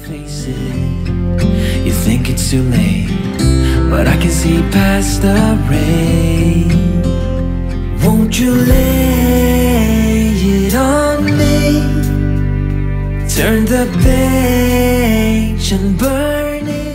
face it, you think it's too late, but I can see past the rain. Won't you lay it on me? Turn the page and burn it.